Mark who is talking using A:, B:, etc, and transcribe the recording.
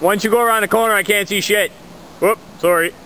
A: Once you go around the corner, I can't see shit. Whoop, sorry.